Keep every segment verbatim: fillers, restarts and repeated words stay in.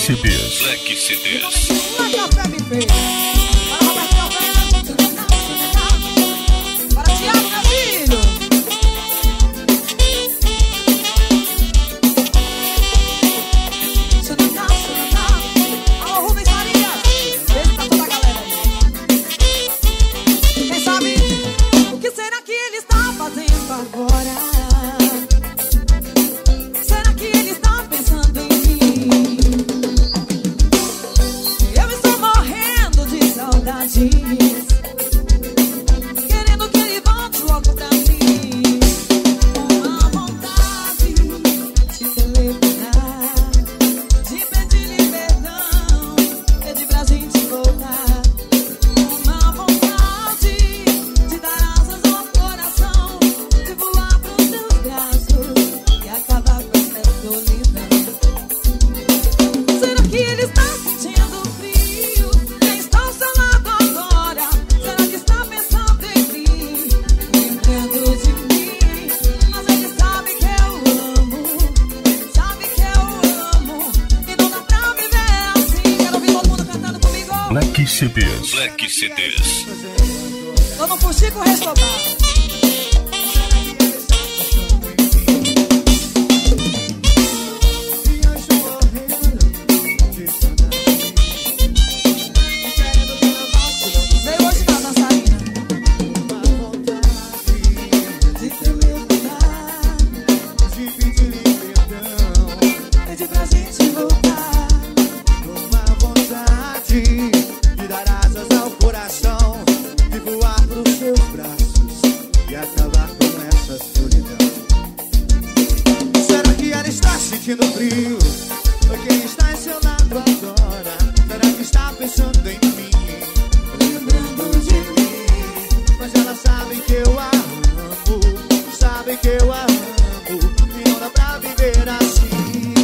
C Ds. Black C Ds. Para Tiago, meu filho. Alô, Rubens Maria. Beijo pra toda a galera aí. Quem sabe o que será que ele está fazendo agora? Será que ele está pensando em mim? Eu estou morrendo de saudade, querendo que ele volte logo pra mim. Uma vontade de telefonar, de pedir-lhe perdão, pedir pra gente voltar. Uma vontade de dar asas ao coração, de voar pros seus braços e acabar com essa solidão. Será que ele está sentindo frio? Quem está ao seu lado agora? Será que está pensando em mim? Lembrando de mim? Mas ele sabe que eu amo, sabe que eu amo, e não dá pra viver assim. Quero ouvir todo mundo cantando comigo. Black C Ds. Black C Ds. Vamos curtir com o Restobar. Veio hoje na dançarina. De telefonar, De pedir-lhe perdão, pedir pra gente voltar. uma vontade de dar asas ao coração, de voar pros seus braços e acabar com essa solidão. Será que ela está sentindo frio? Ou quem está em seu lado agora? Será que está pensando em mim? Lembrando de mim? Mas ela sabe que eu a amo, sabe que eu a amo, e não dá pra viver assim.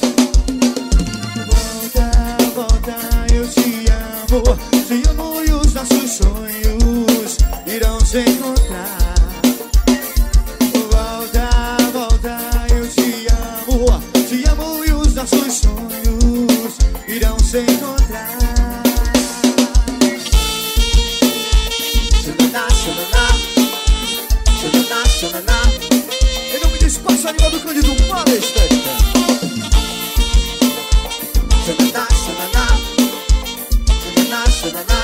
Volta, volta, eu te amo, te amo e os nossos sonhos irão se encontrar. Volta, volta, eu te amo, te amo e os nossos sonhos irão se encontrar. Xananá, xananá, xananá, xananá. Em nome do espaço animal do Cândido Palestra. Xananá, xananá, xananá, xananá.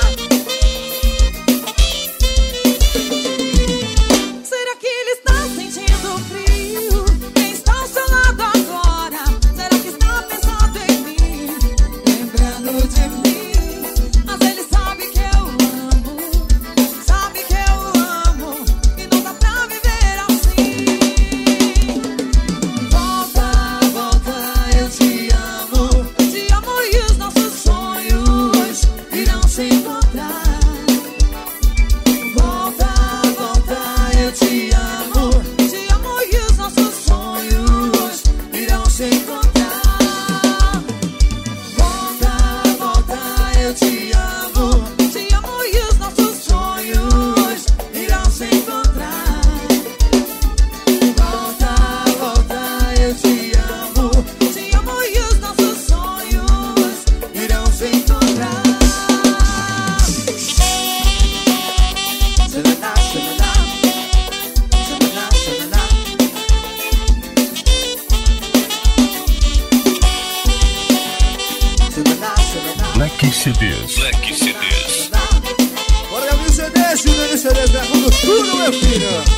Será que ele está sentindo frio? Quem está ao seu lado agora? Será que está pensando em mim? Lembrando de mim? Mas ele sabe que eu amo, sabe que eu amo, e não dá pra viver assim. Volta, volta, eu te amo, te amo e os nossos sonhos irão se encontrar. Volta, volta, eu te amo, te amo e os nossos sonhos irão se encontrar. Volta, volta, eu te amo, te amo e os nossos sonhos irão se encontrar. Volta, volta, eu te amo, te amo e os nossos sonhos irão se encontrar. Xananá, xananá, xananá, xananá. Xananá, xananá. Black C Ds. Black C Ds. Bora, Galícia, C Ds, C Ds, gravando tudo, meu filho.